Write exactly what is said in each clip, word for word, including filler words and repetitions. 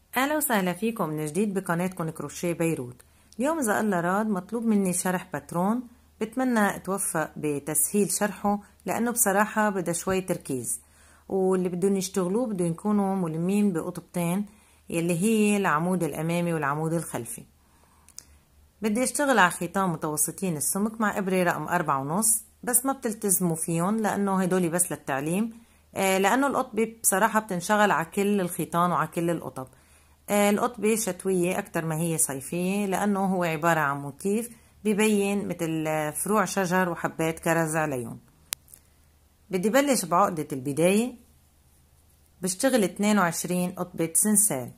أهلا وسهلا فيكم من جديد بقناتكم كروشيه بيروت. اليوم إذا الله راد مطلوب مني شرح باترون، بتمنى أتوفق بتسهيل شرحه لأنه بصراحة بدأ شوي تركيز، واللي بدهم يشتغلوه بدهم يكونوا ملمين بقطبتين يلي هي العمود الأمامي والعمود الخلفي. بدي أشتغل على خيطان متوسطين السمك مع إبرة رقم أربعة ونص، بس ما بتلتزموا فيهم لأنه هدولي بس للتعليم، لأنه القطبة بصراحة بتنشغل على كل الخيطان وعلى كل القطب. القطبة شتوية أكتر ما هي صيفية لأنه هو عبارة عن موتيف ببين مثل فروع شجر وحبات كرز عليهم. بدي بلش بعقدة البداية، بشتغل اتنين وعشرين قطبة سنسال،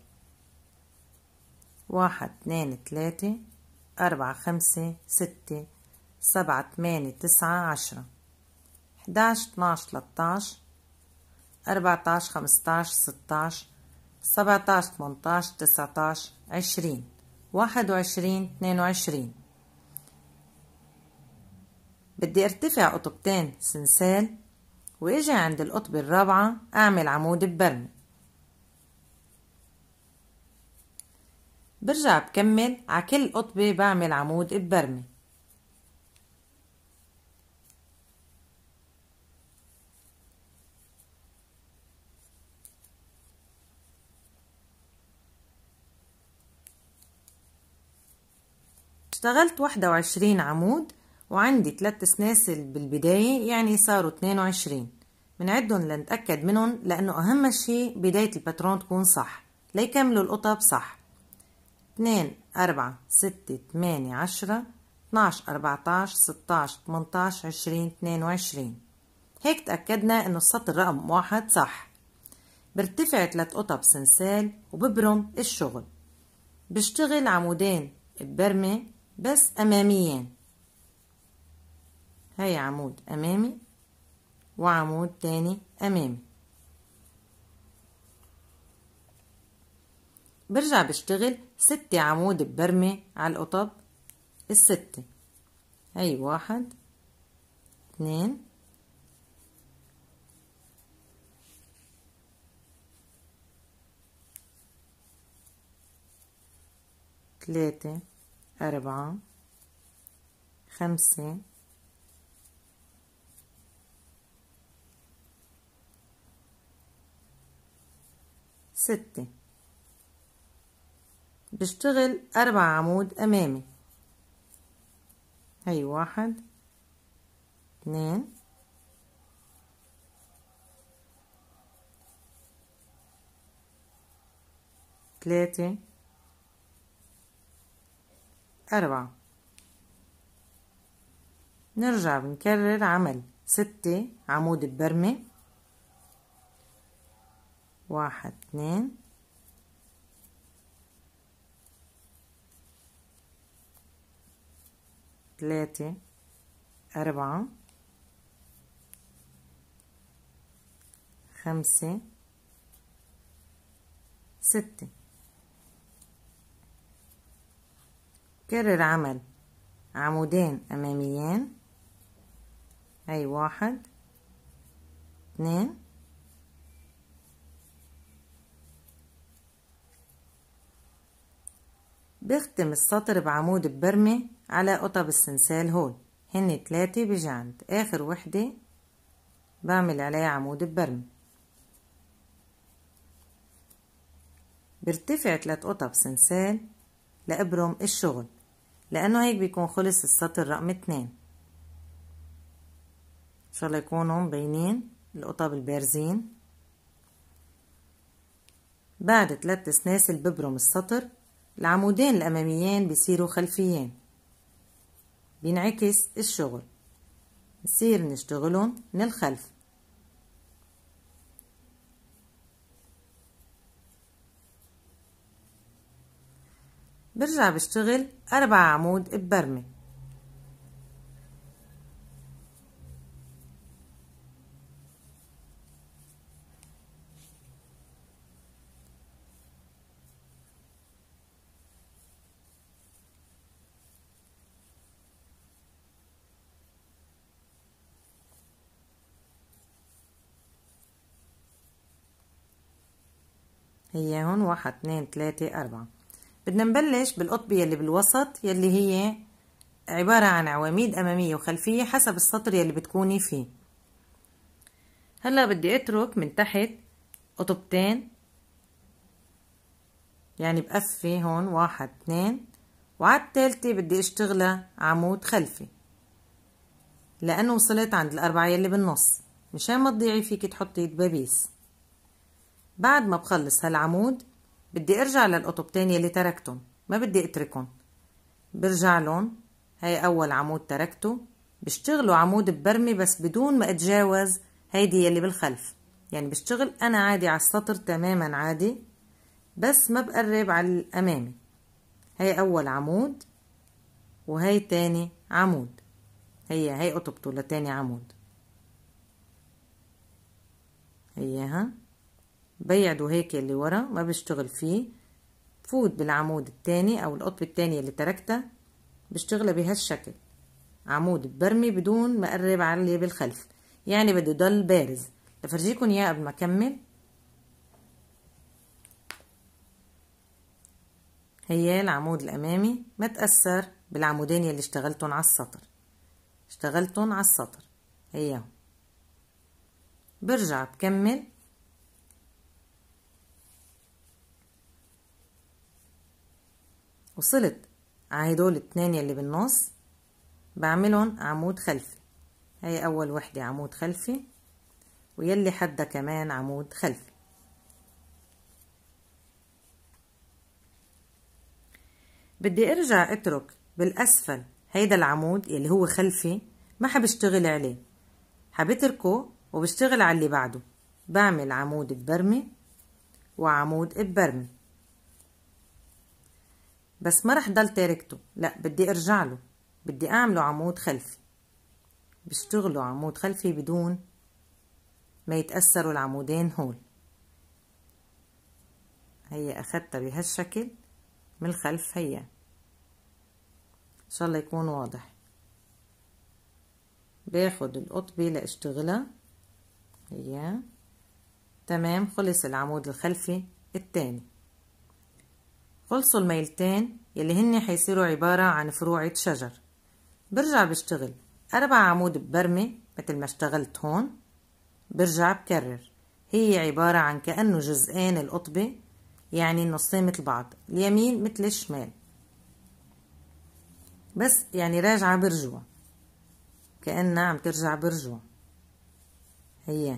واحد اتنين تلاتة أربعة خمسة ستة سبعة تمانية تسعة عشرة حداش اتناش تلاتاش أربعتاش خمستاش ستاش سبعتاش تمنتاش تسعتاش عشرين واحد وعشرين اتنين وعشرين. بدي ارتفع قطبتين سنسال واجي عند القطبة الرابعة اعمل عمود ببرمي، برجع بكمل على كل قطبة بعمل عمود ببرمي. اشتغلت واحد وعشرين عمود وعندي ثلاث سناسل بالبداية، يعني صاروا اتنين وعشرين. بنعدهم لنتأكد منهم لأنه أهم شي بداية الباترون تكون صح ليكملوا القطب صح. اتنين أربعة ستة تمانية عشرة اتناش أربعتاش ستاش تمنتاش عشرين اتنين وعشرين. هيك تأكدنا إنه السطر رقم واحد صح. برتفع ثلاث قطب سنسال وببرم الشغل. بشتغل عمودين ببرمة بس أماميين، هاي عمود أمامي وعمود تاني أمامي. برجع بشتغل ستة عمود ببرمة على القطب الستة، هاي واحد اثنين ثلاثة أربعة خمسة ستة. بشتغل أربع عمود أمامي، هاي واحد اثنين ثلاثة أربعة. نرجع بنكرر عمل ستة عمود ببرمة، واحد اثنين ثلاثة أربعة خمسة ستة. كرر عمل عمودين أماميين، هاي واحد اثنين بختم السطر بعمود ببرمة على قطب السنسال. هول هن ثلاثة، بيجي عند آخر وحدة بعمل عليها عمود ببرمة. برتفع ثلاث قطب سنسال لأبرم الشغل لأنه هيك بيكون خلص السطر رقم اتنين. إن شاء الله يكونوا مبينين القطب البارزين. بعد ثلاث سناسل ببرم السطر، العمودين الأماميين بيصيروا خلفيين، بينعكس الشغل، نصير نشتغلهم من الخلف. برجع بشتغل أربع عمود ببرمة، هي هون واحد اتنين تلاتة أربعة. بدنا نبلش بالقطبة يلي بالوسط يلي هي عبارة عن عواميد أمامية وخلفية حسب السطر يلي بتكوني فيه. هلا بدي اترك من تحت قطبتين، يعني بقفي هون واحد اتنين، وعلى التالتة بدي اشتغلها عمود خلفي لأنه وصلت عند الأربعة يلي بالنص، مشان ما تضيعي فيك تحطي دبابيس. بعد ما بخلص هالعمود بدي ارجع للقطبتين يلي تركتهم، ما بدي اتركهم، برجع لهم. هاي أول عمود تركته، بشتغلوا عمود ببرمي بس بدون ما اتجاوز هيدي يلي بالخلف، يعني بشتغل أنا عادي على السطر تماما عادي، بس ما بقرب على الأمامي. هاي أول عمود وهي تاني عمود، هي هي قطبته لتاني عمود، هيها بيعدوا هيك اللي ورا ما بشتغل فيه، بفوت بالعمود التاني أو القطبة التانية اللي تركتها، بشتغلها بهالشكل عمود برمي بدون ما أقرب على اللي بالخلف، يعني بده يضل بارز. لفرجيكم إياه قبل ما أكمل. هي العمود الأمامي ما تأثر بالعمودين يلي اشتغلتهم على السطر، اشتغلتهم على السطر هيهم. برجع بكمل وصلت على هدول الاتنين يلي بالنص، بعملهم عمود خلفي. هي أول وحدة عمود خلفي، ويلي حدا كمان عمود خلفي. بدي ارجع اترك بالاسفل هيدا العمود يلي هو خلفي، ما حبشتغل عليه، حبتركه وبشتغل على اللي بعده. بعمل عمود ببرمي وعمود ببرمي، بس ما رح ضل تاركته، لا بدي ارجع له، بدي اعمله عمود خلفي، بشتغله عمود خلفي بدون ما يتأثروا العمودين هول. هي اخدتها بهالشكل من الخلف، هي ان شاء الله يكون واضح. باخد القطبة لاشتغلها، هي تمام. خلص العمود الخلفي التاني، خلصوا الميلتين يلي هن حيصيروا عبارة عن فروعة شجر. برجع بشتغل أربع عمود ببرمي مثل ما اشتغلت هون، برجع بكرر. هي عبارة عن كأنه جزئين القطبة، يعني النصين مثل بعض، اليمين مثل الشمال، بس يعني راجعة برجوع، كأنها عم ترجع برجوع. هي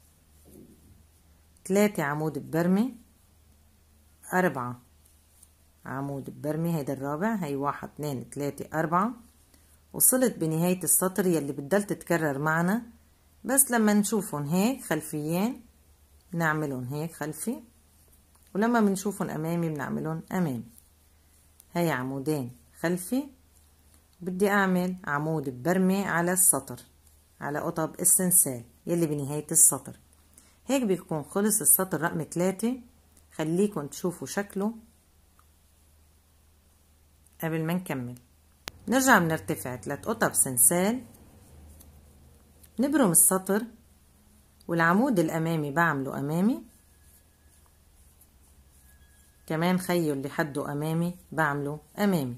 ثلاثة عمود ببرمي، أربعة عمود ببرمي، هيدا الرابع، هي واحد اتنين تلاتة أربعة. وصلت بنهاية السطر يلي بتضل تتكرر معنا، بس لما نشوفهم هيك خلفيين بنعملهم هيك خلفي، ولما بنشوفهم أمامي بنعملهم أمامي. هي عمودين خلفي، بدي أعمل عمود ببرمي على السطر، على قطب السنسال يلي بنهاية السطر. هيك بيكون خلص السطر رقم ثلاثة. خليكم تشوفوا شكله قبل ما نكمل. نرجع بنرتفع ثلاث قطب سنسال، نبرم السطر، والعمود الأمامي بعمله أمامي، كمان خيو اللي حده أمامي بعمله أمامي.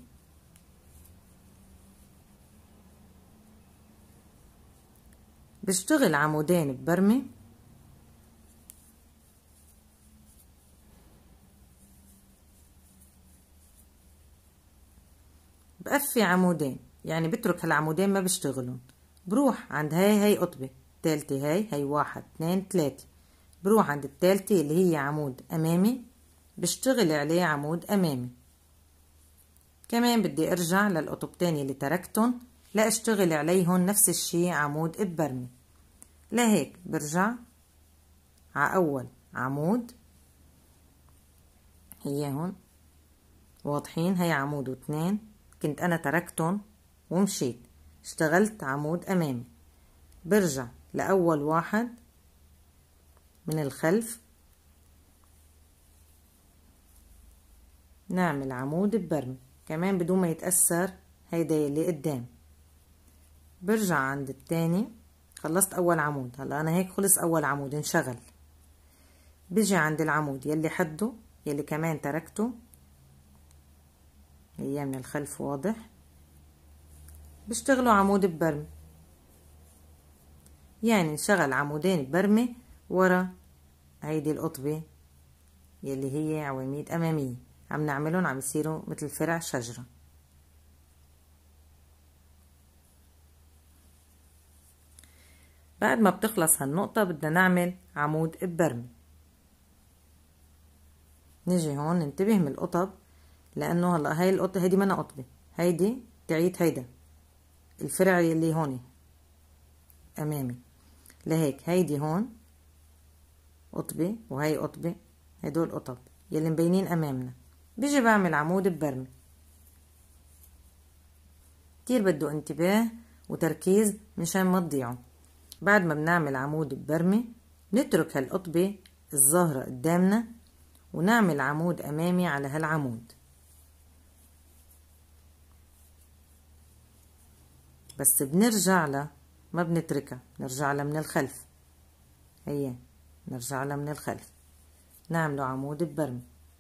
بشتغل عمودين ببرمي، بقفي عمودين، يعني بترك هالعمودين ما بشتغلهم، بروح عند هاي هاي قطبة التالتة، هاي هاي واحد اتنين تلاتة، بروح عند التالتة اللي هي عمود أمامي، بشتغل عليه عمود أمامي. كمان بدي ارجع للقطبتين اللي تركتهم لاشتغل عليهم نفس الشي عمود ببرمي. لهيك برجع على أول عمود، هي هون واضحين، هي عمود واثنين، كنت أنا تركتهم ومشيت اشتغلت عمود أمامي. برجع لأول واحد من الخلف، نعمل عمود ببرمي كمان بدون ما يتأثر هيدا اللي قدام. برجع عند التاني، خلصت أول عمود، هلا أنا هيك خلص أول عمود انشغل. بيجي عند العمود يلي حده يلي كمان تركته، هي من الخلف واضح، بشتغلوا عمود ببرمة، يعني نشغل عمودين ببرمة ورا هيدي القطبة يلي هي عواميد أمامية، عم نعملهم عم يصيروا مثل فرع شجرة. بعد ما بتخلص هالنقطة بدنا نعمل عمود ببرمة. نجي هون ننتبه من القطب، لأنه هلا هاي القطبة هيدي منا قطبة، هيدي تعيد هيدا الفرع يلي هون أمامي، لهيك هيدي هون قطبة وهي قطبة، هدول قطب يلي مبينين أمامنا. بيجي بعمل عمود ببرمة، كتير بده انتباه وتركيز مشان ما تضيعوا. بعد ما بنعمل عمود ببرمة نترك هالقطبة الظاهرة قدامنا ونعمل عمود أمامي على هالعمود، بس بنرجع لها ما بنتركها، نرجع لها من الخلف، هي نرجع لها من الخلف، نعمله عمود ببرمة،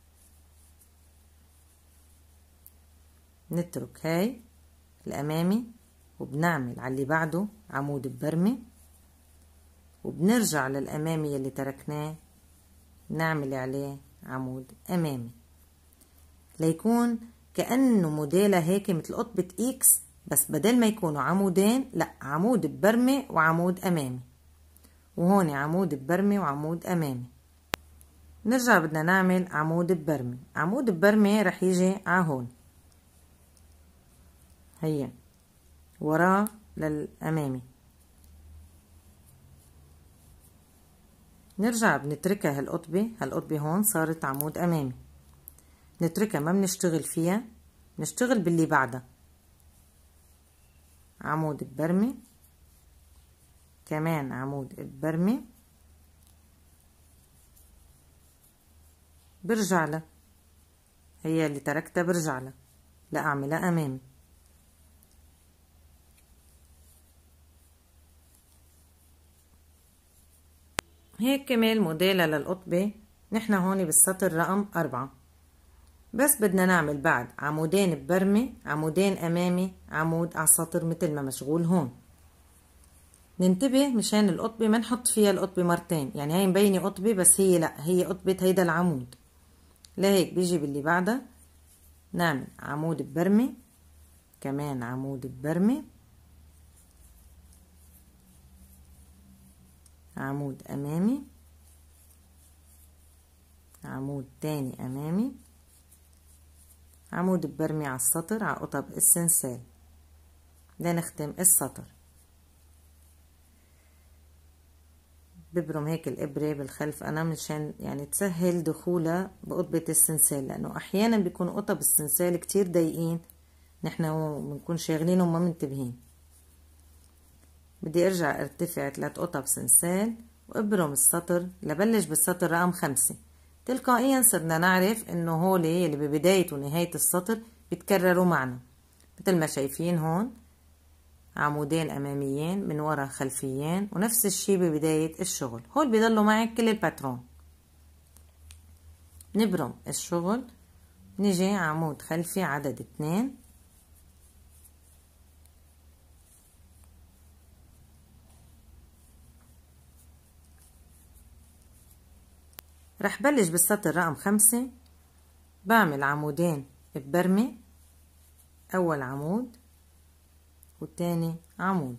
نترك هاي الأمامي وبنعمل على اللي بعده عمود ببرمة، وبنرجع للأمامي يلي تركناه نعمل عليه عمود أمامي، ليكون كأنه موديلة هيك مثل قطبة إكس، بس بدل ما يكونوا عمودين لا عمود ببرمة وعمود أمامي، وهون عمود ببرمة وعمود أمامي. نرجع بدنا نعمل عمود ببرمة، عمود ببرمة رح يجي عهون، هي وراه للأمامي، نرجع بنتركها هالقطبة، هالقطبة هون صارت عمود أمامي، نتركها ما بنشتغل فيها، نشتغل باللي بعدها عمود ببرمة، كمان عمود ببرمة، برجع لها هي اللي تركتها برجع لها لأعملها أمامي. هيك كمل موديلها للقطبة. نحن هون بالسطر رقم أربعة، بس بدنا نعمل بعد عمودين ببرمة، عمودين أمامي، عمود على السطر مثل ما مشغول هون. ننتبه مشان القطبة ما نحط فيها القطبة مرتين، يعني هي مبينة قطبة بس هي لا هي قطبة هيدا العمود، لهيك بيجي باللي بعدها نعمل عمود ببرمة، كمان عمود ببرمة، عمود أمامي، عمود تاني أمامي، عمود ببرمة على السطر على قطب السنسال لنختم السطر. ببرم هيك الإبرة بالخلف أنا مشان يعني تسهل دخولها بقطبة السنسال، لأنه أحيانا بيكون قطب السنسال كتير ضيقين، نحن بنكون شاغلين وما منتبهين. بدي أرجع ارتفع ثلاث قطب سنسال وأبرم السطر لبلش بالسطر رقم خمسة. تلقائيا صرنا نعرف إنه هولي اللي ببداية ونهاية السطر بيتكرروا معنا، مثل ما شايفين هون عمودين أماميين من ورا خلفيين، ونفس الشي ببداية الشغل. هول بيضلوا معك كل الباترون. نبرم الشغل، نجي عمود خلفي عدد اتنين، رح بلش بالسطر رقم خمسة، بعمل عمودين ببرمة، أول عمود والتاني عمود.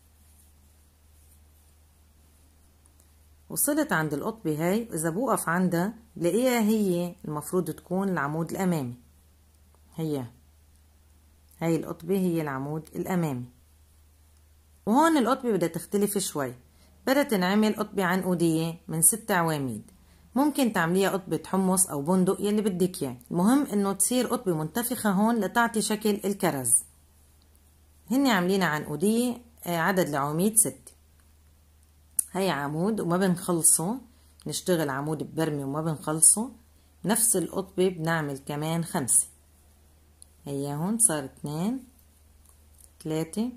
وصلت عند القطبة هاي، إذا بوقف عندها بلاقيها هي المفروض تكون العمود الأمامي، هي هاي القطبة هي العمود الأمامي. وهون القطبة بدها تختلف شوي، بدها تنعمل قطبة عنقودية من ست عواميد، ممكن تعمليها قطبة حمص أو بندق يلي بدك إياه، المهم إنه تصير قطبة منتفخة هون لتعطي شكل الكرز. هني عاملينها عنقودية عدد العواميد ست. هي عمود وما بنخلصه، نشتغل عمود ببرمة وما بنخلصه، نفس القطبة بنعمل كمان خمسة، هي هون صار اتنين تلاتة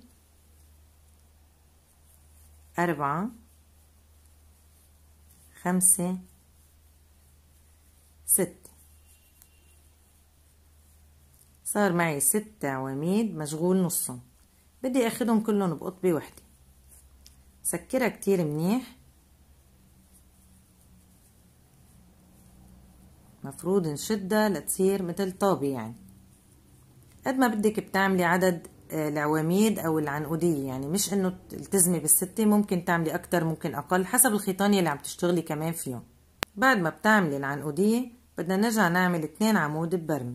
أربعة خمسة ستة. صار معي ست عواميد مشغول نصهم، بدي اخدهم كلهم بقطبة وحدة. سكرها كتير منيح، مفروض نشدها لتصير مثل طابة، يعني قد ما بدك بتعملي عدد العواميد او العنقودية، يعني مش انه تلتزمي بالستة، ممكن تعملي اكتر ممكن اقل حسب الخيطان اللي عم تشتغلي كمان فيهم. بعد ما بتعملي العنقودية بدنا نرجع نعمل اتنين عمود ببرمي.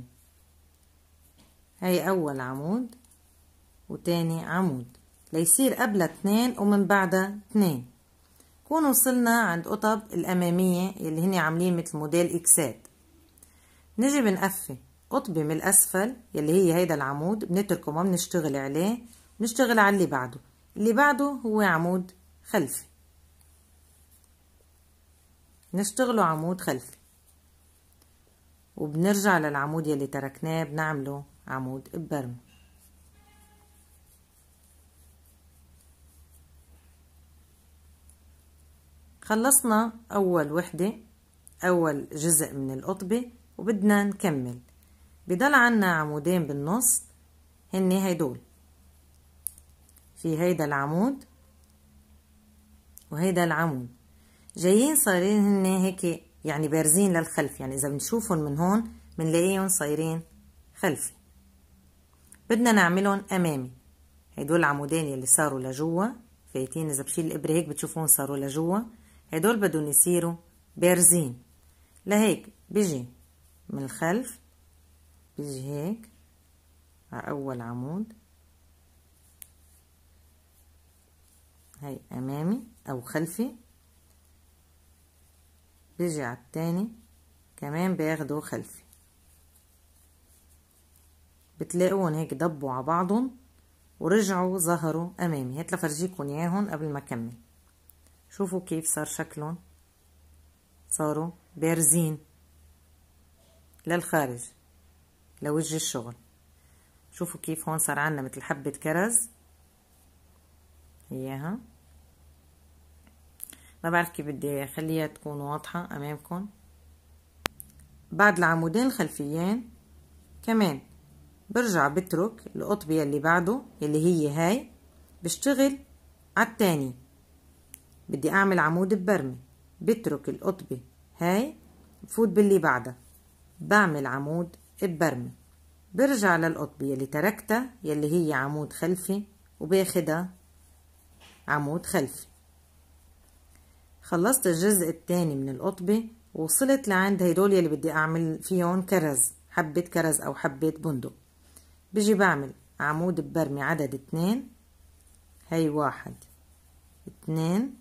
هاي اول عمود وتاني عمود ليصير قبلها اتنين ومن بعدها اتنين. كون وصلنا عند قطب الامامية اللي هني عاملين مثل موديل اكسات، نجي بنقفي قطبة من الاسفل يلي هي هيدا العمود، بنتركه ما بنشتغل عليه، بنشتغل على اللي بعده. اللي بعده هو عمود خلفي، نشتغله عمود خلفي، وبنرجع للعمود يلي تركناه بنعمله عمود ببرمي. خلصنا اول وحدة، اول جزء من القطبة، وبدنا نكمل. بضل عنا عمودين بالنص، هني هيدول، في هيدا العمود وهيدا العمود جايين صايرين هني هيك يعني بارزين للخلف، يعني اذا بنشوفهم من هون بنلاقيهم صايرين خلفي، بدنا نعملهم امامي. هيدول العمودين يلي صاروا لجوا فايتين، اذا بشيل الابره هيك بتشوفون صاروا لجوا، هيدول بدهم يصيروا بارزين. لهيك بيجي من الخلف، بيجي هيك على اول عمود، هاي امامي او خلفي، بيجي على التاني كمان باخده خلفي، بتلاقوهم هيك ضبوا على بعضهم ورجعوا ظهروا امامي. هات لفرجيكم اياهم قبل ما اكمل. شوفوا كيف صار شكلهم، صاروا بارزين للخارج لوجه الشغل. شوفوا كيف هون صار عنا مثل حبة كرز، اياها ما بعرف كيف بدي اخليها تكون واضحة امامكم. بعد العمودين الخلفيين كمان برجع بترك القطبة اللي بعده اللي هي هاي، بشتغل على التاني. بدي اعمل عمود ببرمي، بترك القطبة هاي بفوت باللي بعدها، بعمل عمود ببرمي، برجع للقطبة اللي تركتها يلي هي عمود خلفي وباخدها عمود خلفي. خلصت الجزء الثاني من القطبة ووصلت لعند هيدول يلي بدي اعمل فيهم كرز، حبة كرز او حبة بندق. بيجي بعمل عمود ببرمي عدد اتنين، هاي واحد اتنين،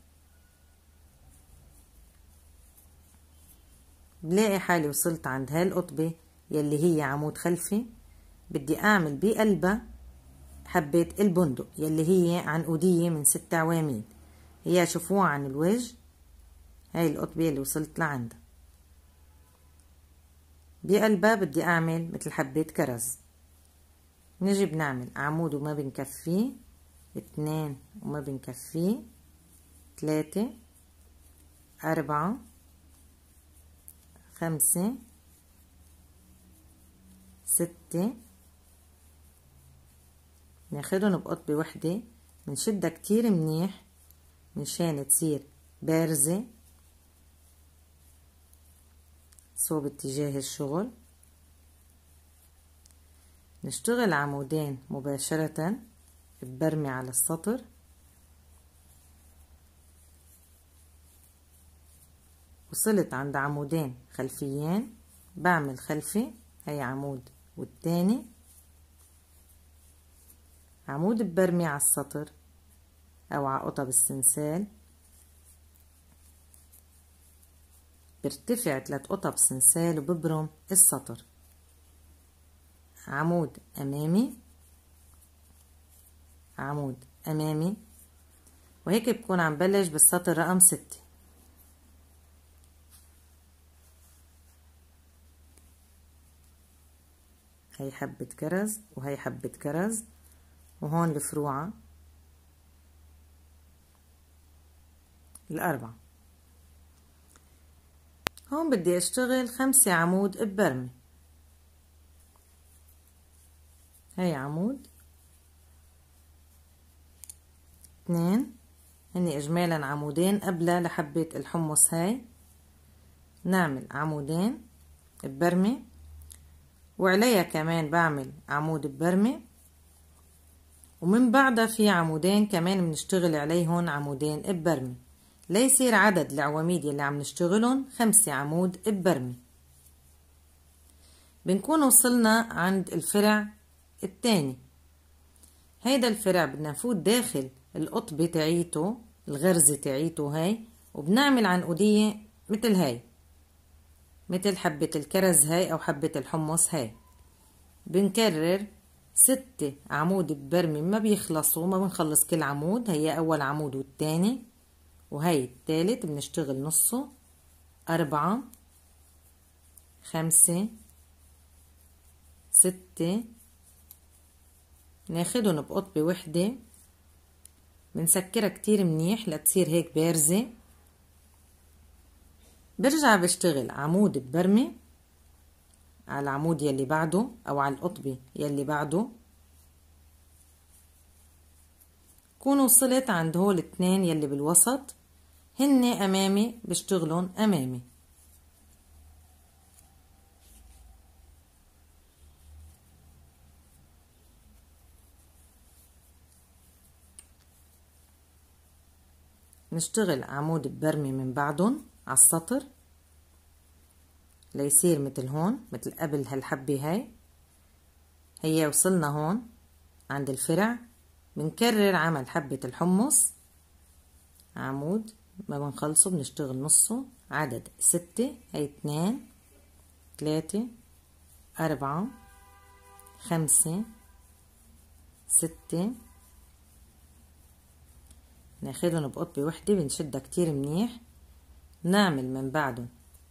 بلاقي حالي وصلت عند هاي القطبة يلي هي عمود خلفي، بدي اعمل بقلبها حبة البندق يلي هي عنقودية من ست عواميد، هي شوفوها عن الوجه. هاي القطبة اللي وصلت لعندها بقلبها بدي اعمل مثل حبة كرز. نجي بنعمل عمود وما بنكفيه، اتنين وما بنكفيه، تلاتة، اربعة، خمسة، ستة، ناخدهم بقطبة وحدة، بنشدها كتير منيح مشان تصير بارزة صوب اتجاه الشغل. نشتغل عمودين مباشرة ببرمي على السطر، وصلت عند عمودين خلفيين، بعمل خلفي، هي عمود والتاني عمود ببرمي على السطر او على قطب السنسال، برتفع ثلاث قطب سنسال وببرم السطر. عمود امامي، عمود امامي، وهيك بكون عم بلش بالسطر رقم ستة. هي حبة كرز وهي حبة كرز، وهون الفروعة الأربعة. هون بدي اشتغل خمسة عمود ببرمة. هاي عمود، اثنين، هني اجمالا عمودين قبل لحبة الحمص. هاي نعمل عمودين ببرمة، وعليها كمان بعمل عمود ببرمة، ومن بعدها في عمودين كمان بنشتغل عليهن عمودين ببرمة، ليصير عدد العواميد اللي عم نشتغلهم خمسة عمود ببرمة. بنكون وصلنا عند الفرع التاني. هيدا الفرع بدنا نفوت داخل القطبة تعيته، الغرزة تعيته هاي، وبنعمل عنقودية مثل هاي، مثل حبة الكرز هاي أو حبة الحمص هاي. بنكرر ستة عمود ببرمة ما بيخلصوا، ما بنخلص كل عمود. هي أول عمود والتاني، وهي التالت بنشتغل نصه. أربعة، خمسة، ستة، ناخدهم بقطبة وحدة، بنسكرها كتير منيح لتصير هيك بارزة. برجع بشتغل عمود ببرمة على العمود يلي بعده أو على القطبة يلي بعده. كون وصلت عند هول اتنين يلي بالوسط، هن أمامي بشتغلهم أمامي. نشتغل عمود ببرمة من بعدهم على السطر ليصير مثل هون، مثل قبل هالحبة هاي. هي وصلنا هون عند الفرع، بنكرر عمل حبة الحمص، عمود ما بنخلصه بنشتغل نصه. عدد ستة، هي اتنين، تلاتة، أربعة، خمسة، ستة، ناخدهم بقطبة وحدة، بنشدها كتير منيح. نعمل من بعدهم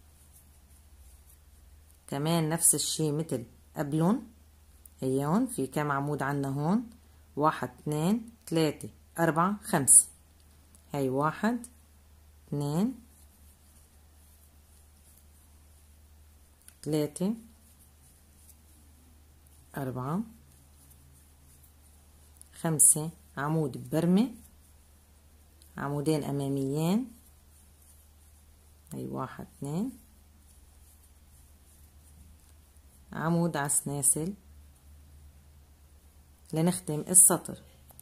كمان نفس الشي مثل قبلهم. هي هون في كم عمود عنا هون؟ واحد، اتنين، تلاتة، أربعة، خمسة. هاي واحد، اتنين، تلاتة، أربعة، خمسة، عمود ببرمة، عمودين أماميين. هاي واحد، اتنين، عمود عسناسل لنختم السطر.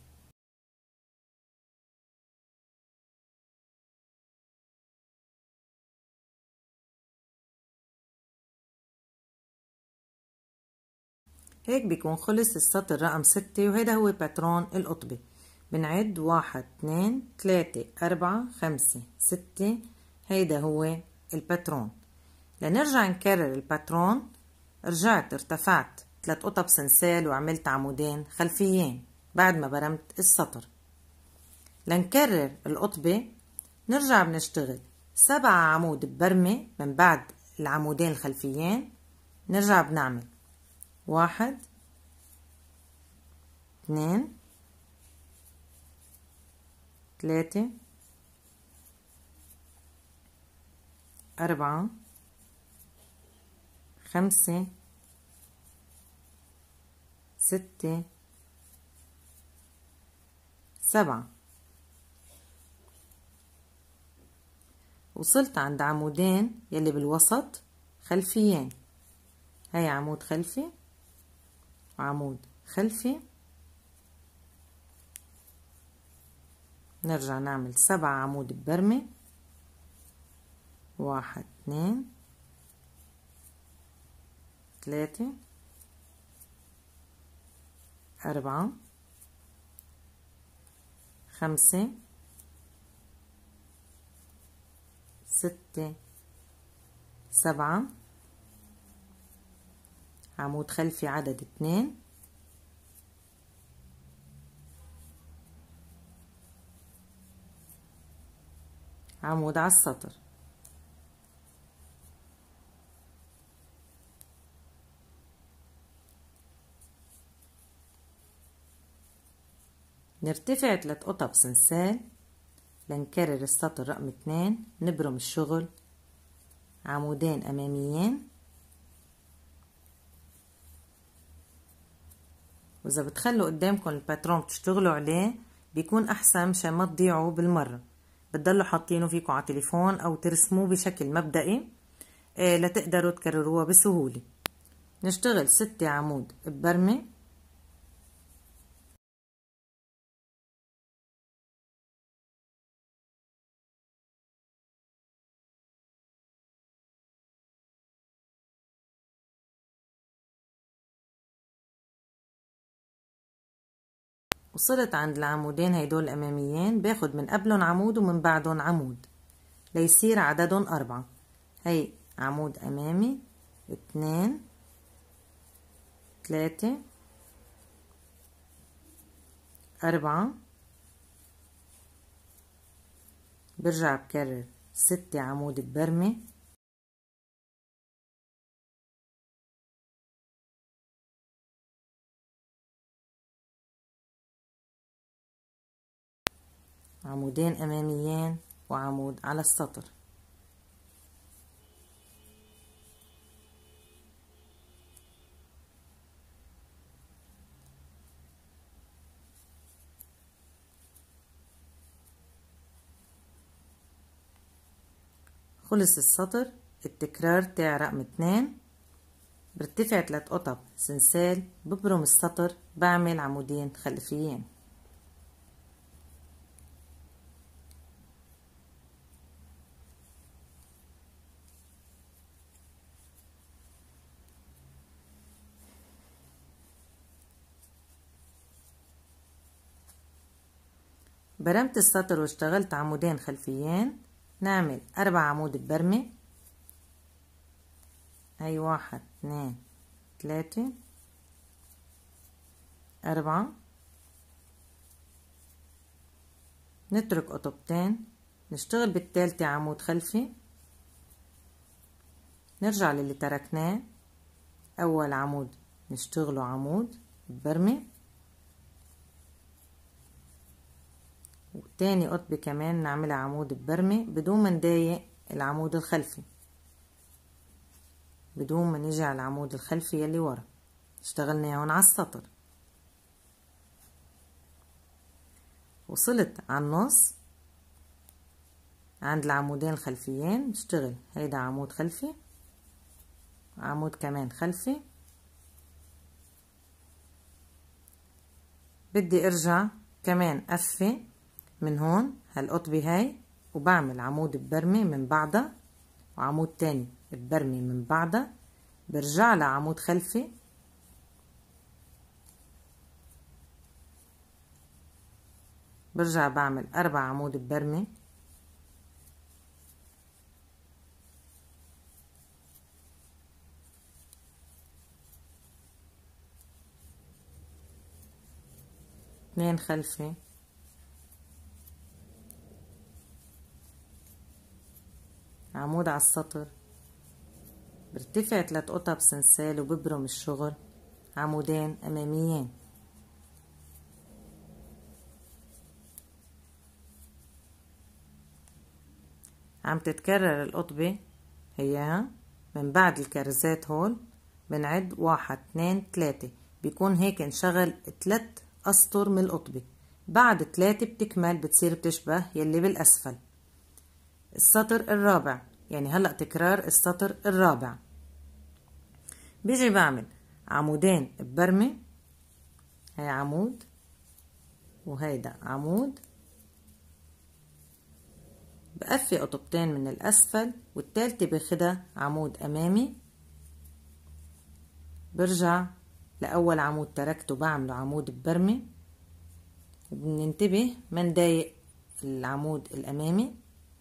هيك بيكون خلص السطر رقم ستة، وهيدا هو باترون القطبة. بنعد واحد، اتنين، تلاتة، أربعة، خمسة، ستة. هيدا هو الباترون. لنرجع نكرر الباترون، رجعت ارتفعت ثلاث قطب سنسال وعملت عمودين خلفيين بعد ما برمت السطر. لنكرر القطبة نرجع بنشتغل سبعة عمود ببرمة من بعد العمودين الخلفيين. نرجع بنعمل واحد، اثنين، ثلاثة، أربعة، خمسة، ستة، سبعة. وصلت عند عمودين يلي بالوسط خلفيين. هاي عمود خلفي وعمود خلفي. نرجع نعمل سبعة عمود ببرمة. واحد، اثنين، ثلاثة، أربعة، خمسة، ستة، سبعة، عمود خلفي عدد اثنين، عمود على السطر. نرتفع ثلاث قطب سنسال لنكرر السطر رقم اثنين. نبرم الشغل عمودين أماميين، وإذا بتخلوا قدامكم الباترون تشتغلوا عليه بيكون أحسن مشان ما تضيعوا بالمرة. بتضلوا حاطينه فيكم على تليفون أو ترسموه بشكل مبدئي إيه لتقدروا تكرروها بسهولة. نشتغل ستة عمود ببرمة، وصلت عند العمودين هيدول الأماميين باخد من قبلهم عمود ومن بعدهم عمود ليصير عددهم أربعة. هي عمود أمامي، اتنين، تلاتة، أربعة، برجع بكرر ستة عمود ببرمة، عمودين أماميين وعمود على السطر. خلص السطر. التكرار تاع رقم اتنين، برتفع تلات قطب سنسال، ببرم السطر، بعمل عمودين خلفيين. برمت السطر واشتغلت عمودين خلفيين، نعمل أربع عمود ببرمة. هي واحد، اتنين، تلاتة، أربعة، نترك قطبتين، نشتغل بالتالتة عمود خلفي، نرجع للي تركناه. أول عمود نشتغله عمود ببرمة، وتاني قطبة كمان نعملها عمود ببرمة بدون ما نضايق العمود الخلفي، بدون ما نيجي على العمود الخلفي يلي ورا اشتغلنا هون على السطر. وصلت على النص عند العمودين الخلفيين، بشتغل هيدا عمود خلفي، عمود كمان خلفي، بدي ارجع كمان قفة من هون هالقطبة هاي، وبعمل عمود ببرمة من بعدها وعمود تاني ببرمة من بعدها، برجع لعمود خلفي، برجع بعمل أربع عمود ببرمة، اثنين خلفي، عمود على السطر، برتفع ثلاث قطب سنسال وببرم الشغل، عمودين أماميين. عم تتكرر القطبة هيها من بعد الكرزات هول، بنعد واحد، اثنين، تلاتة، بيكون هيك انشغل تلات أسطر من القطبة. بعد تلاتة بتكمل، بتصير بتشبه يلي بالأسفل. السطر الرابع، يعني هلأ تكرار السطر الرابع، بيجي بعمل عمودين ببرمة، هي عمود وهيدا عمود، بقفي قطبتين من الأسفل، والتالتة باخدها عمود أمامي، برجع لأول عمود تركته بعمله عمود ببرمة، وبننتبه ما نضايق العمود الأمامي،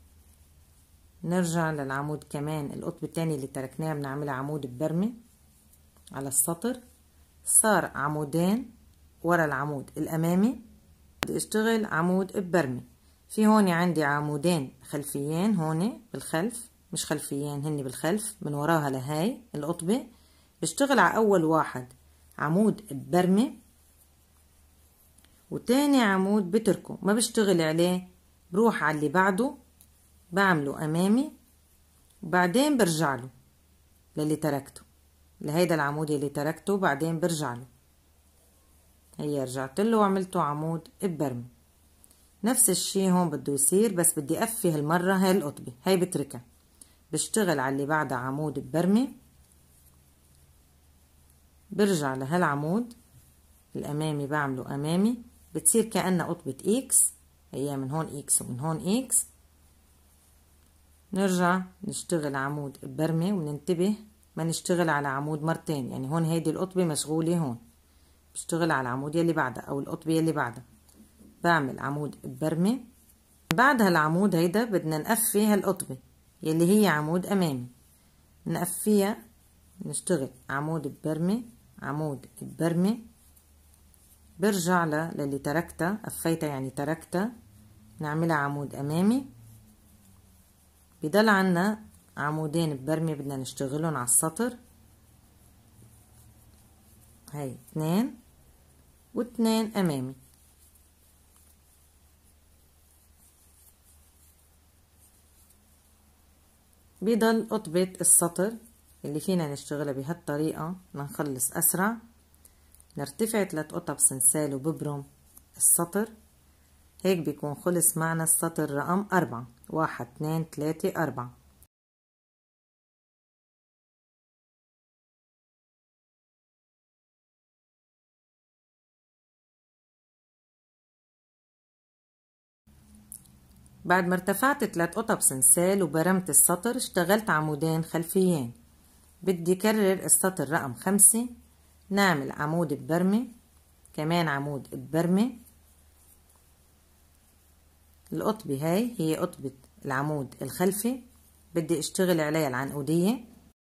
نرجع للعمود كمان القطب التاني اللي تركناه بنعملها عمود ببرمة على السطر، صار عمودين ورا العمود الأمامي، بدي اشتغل عمود ببرمة. في هون عندي عمودين خلفيين هون بالخلف، مش خلفيين هني بالخلف من وراها لهاي القطبة، بشتغل على أول واحد عمود ببرمة، وتاني عمود بتركه ما بشتغل عليه، بروح على اللي بعده بعمله أمامي، وبعدين برجع له للي تركته، لهيدا العمود يلي تركته بعدين برجع له. هي رجعت له وعملته عمود ببرمي. نفس الشي هون بده يصير، بس بدي أفي هالمرة هاي القطبة، هاي بتركها، بشتغل على اللي بعدها عمود ببرمي، برجع لهالعمود الأمامي بعمله أمامي، بتصير كأنها قطبة إكس، هي من هون إكس ومن هون إكس. نرجع نشتغل عمود ببرمي وننتبه ما نشتغل على عمود مرتين، يعني هون هيدي القطبة مشغولة، هون بشتغل على العمود يلي بعدها أو القطبة يلي بعدها، بعمل عمود ببرمي. بعد هالعمود هيدا بدنا نقفي هالقطبة يلي هي عمود أمامي، نقفيها، نشتغل عمود ببرمي عمود ببرمي، برجع للي تركتها، قفيتها يعني تركتها، نعملها عمود أمامي. بضل عنا عمودين ببرمي بدنا نشتغلهم على السطر، هاي اثنين واثنين أمامي. بضل قطبة السطر اللي فينا نشتغلها بهالطريقة لنخلص أسرع. نرتفع ثلاث قطب سنسال وببرم السطر، هيك بيكون خلص معنا السطر رقم أربعة. واحد اثنين ثلاثة أربعة. بعد ما ارتفعت ثلاث قطب سنسال وبرمت السطر، اشتغلت عمودين خلفيين. بدي كرر السطر رقم خمسة، نعمل عمود ببرمي، كمان عمود ببرمي. القطبة هاي هي قطبة العمود الخلفي، بدي اشتغل عليها العنقودية.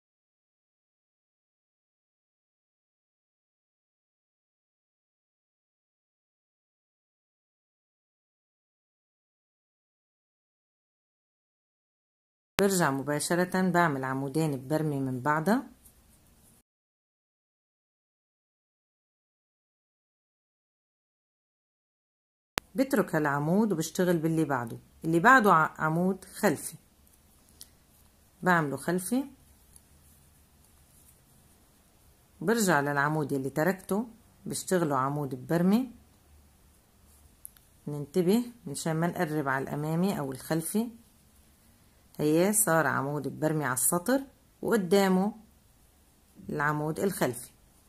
برجع مباشرة بعمل عمودين ببرمي من بعدها. بترك هالعمود وبشتغل باللي بعده، اللي بعده عمود خلفي، بعمله خلفي، برجع للعمود اللي تركته بشتغله عمود ببرمي. ننتبه مشان ما نقرب على الأمامي أو الخلفي. هي صار عمود ببرمي على السطر وقدامه العمود الخلفي.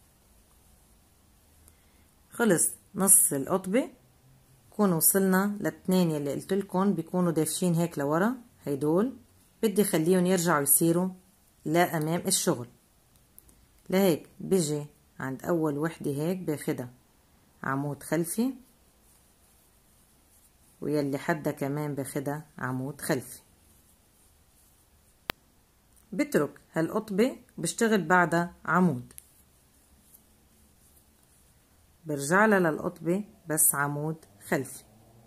خلص نص القطبة، كون وصلنا للاثنين يلي قلتلكن بيكونوا دافشين هيك لورا، هيدول بدي خليهم يرجعوا يصيروا لأمام الشغل. لهيك بيجي عند أول وحدة هيك باخدها عمود خلفي، ويلي حدها كمان باخدها عمود خلفي. بترك هالقطبة بشتغل بعدها عمود، برجع لها للقطبة بس عمود خلفي.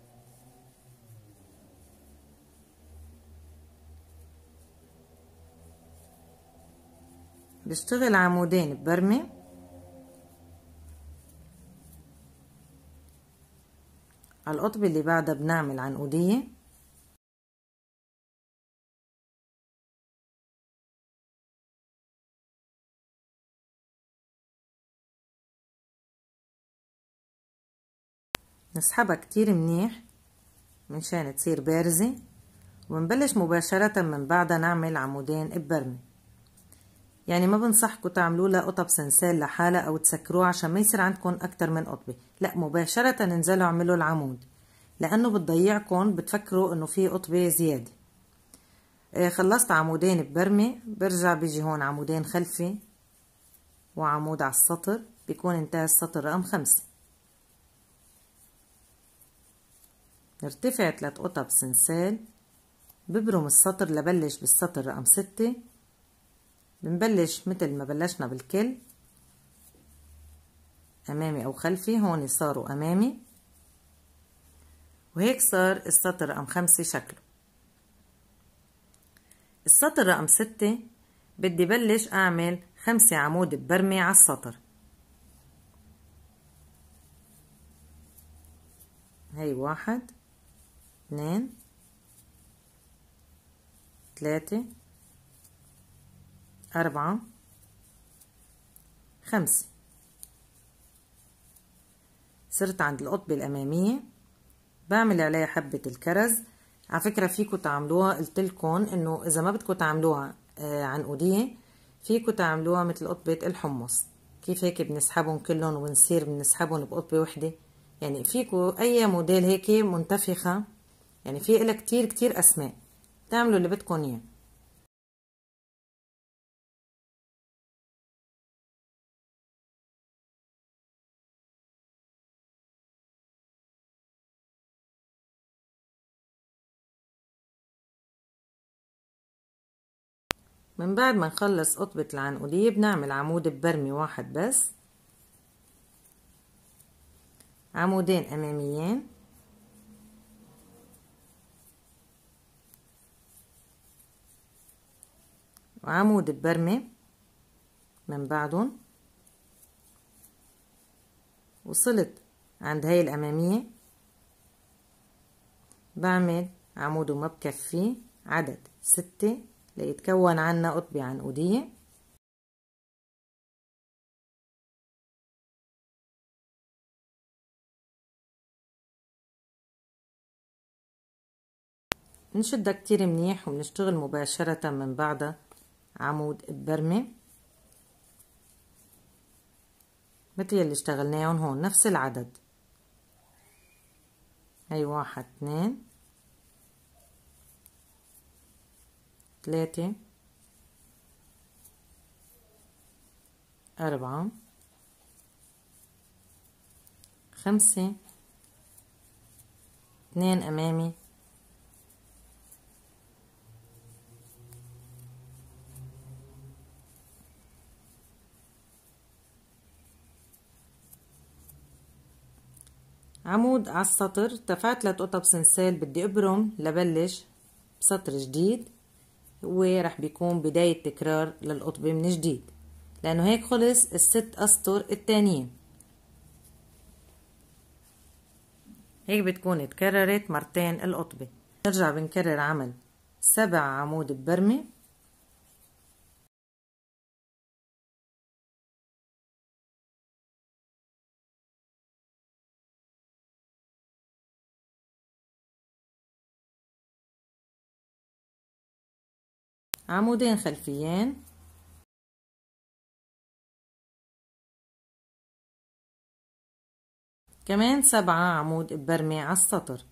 بشتغل عمودين ببرمي، على القطبة اللي بعدها بنعمل عنقودية. نسحبها كتير منيح منشان تصير بارزة، ونبلش مباشرة من بعدها نعمل عمودين ببرمي. يعني ما بنصحكم تعملوا لها قطب سنسال لحالها او تسكروها عشان ما يصير عندكم اكتر من قطبة، لا مباشرة انزلوا اعملوا العمود، لانه بتضيعكم، بتفكروا انه في قطبة زيادة. آه خلصت عمودين ببرمي، برجع بيجي هون عمودين خلفي وعمود على السطر، بيكون انتهى السطر رقم خمسة. نرتفع ثلاث قطب سنسال، ببرم السطر لبلش بالسطر رقم ستة. بنبلش مثل ما بلشنا بالكل، امامي او خلفي، هون صاروا امامي، وهيك صار السطر رقم خمسة شكله. السطر رقم ستة بدي بلش اعمل خمسة عمود ببرمي على السطر. هي واحد اثنين ثلاثة أربعة، خمسة. صرت عند القطبة الأمامية، بعمل عليها حبة الكرز. على فكرة فيكم تعملوها، قلتلكن إنه إذا ما بدكم تعملوها آه عنقودية فيكم تعملوها مثل قطبة الحمص، كيف هيك بنسحبهم كلهم ونصير بنسحبهم بقطبة وحدة. يعني فيكم أي موديل هيك منتفخة، يعني في إلها كتير كتير أسماء، تعملوا اللي بدكم إياه. من بعد ما نخلص قطبة العنقودية بنعمل عمود ببرمي واحد بس، عمودين أماميين، وعمود ببرمي من بعدهم. وصلت عند هاي الأمامية بعمل عمود وما بكفيه، عدد ستة ليتكون عنا قطبة عنقودية. بنشدها كتير منيح وبنشتغل مباشرة من بعدها عمود ببرمي مثل يلي اشتغلناهم هون، نفس العدد. هي واحد، اثنين، ثلاثة، أربعة، خمسة، اثنين أمامي، عمود على السطر. ارتفعت ثلاث قطب سنسال، بدي ابرم لبلش بسطر جديد، ورح بيكون بداية تكرار للقطبة من جديد، لأنه هيك خلص الست أسطر التانيين. هيك بتكون اتكررت مرتين القطبة. نرجع بنكرر عمل سبع عمود ببرمي، عمودين خلفيين، كمان سبعة عمود ببرمي على السطر.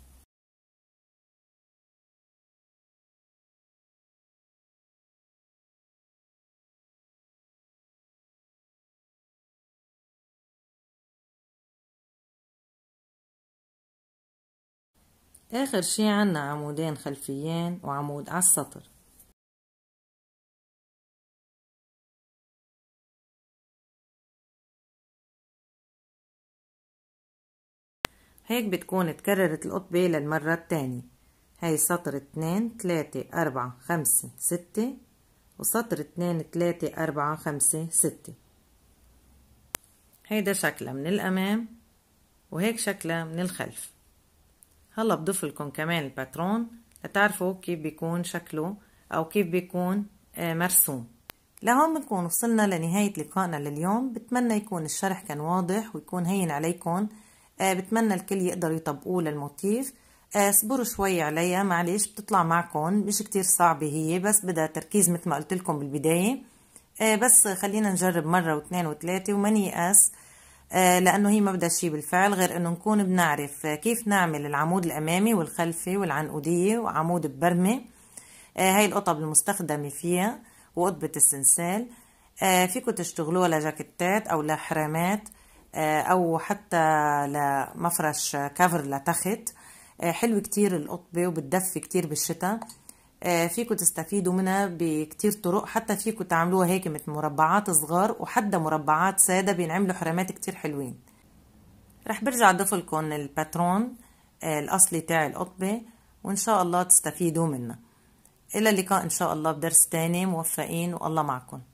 آخر شي عنا عمودين خلفيين وعمود على السطر. هيك بتكون تكررت القطبة للمرة التانية. هاي سطر اتنين، تلاتة، أربعة، خمسة، ستة، وسطر اتنين، تلاتة، أربعة، خمسة، ستة. هيدا شكلها من الأمام، وهيك شكلها من الخلف. هلا بضيف لكم كمان الباترون لتعرفوا كيف بيكون شكله أو كيف بيكون مرسوم. لهون بنكون وصلنا لنهاية لقائنا لليوم. بتمنى يكون الشرح كان واضح ويكون هين عليكم. بتمنى الكل يقدروا يطبقوه للموتيف. اصبروا شوي عليها، معلش بتطلع معكم مش كتير صعبة هي، بس بدها تركيز مثل ما قلت لكم بالبداية. بس خلينا نجرب مرة واثنين وثلاثة وما نيأس، لأنه هي ما بدها شي بالفعل غير إنه نكون بنعرف كيف نعمل العمود الأمامي والخلفي والعنقودية وعمود ببرمة. هاي القطب المستخدمة فيها وقطبة السنسال. فيكم تشتغلوها لجاكيتات أو لحرامات أو حتى لمفرش كفر لتخت. حلو كتير القطبة وبتدفي كتير بالشتاء. فيكم تستفيدوا منها بكتير طرق، حتى فيكم تعملوها هيك مثل مربعات صغار وحتى مربعات سادة بينعملوا حرامات كتير حلوين. رح برجع اضيف لكم الباترون الاصلي تاع القطبة وان شاء الله تستفيدوا منه. الى اللقاء ان شاء الله بدرس تاني. موفقين والله معكم.